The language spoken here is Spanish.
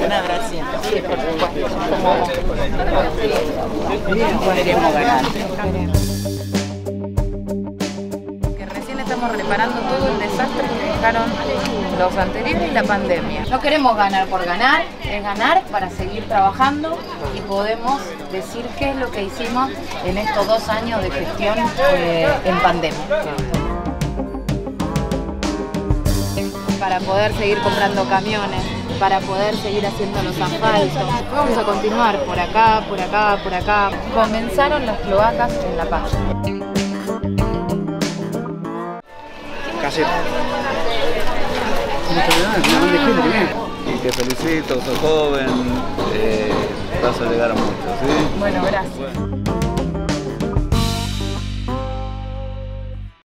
Una Brasil. Sí, por supuesto. Queremos ganar. Que recién estamos reparando todo el desastre que dejaron los anteriores y la pandemia. No queremos ganar por ganar, es ganar para seguir trabajando y podemos decir qué es lo que hicimos en estos 2 años de gestión en pandemia. Para poder seguir comprando camiones, para poder seguir haciendo los asfaltos. Vamos a continuar por acá, por acá, por acá. Comenzaron las cloacas en La Paz. Casero. Y te felicito, sos joven, vas a llegar a mucho, ¿sí? Bueno, gracias.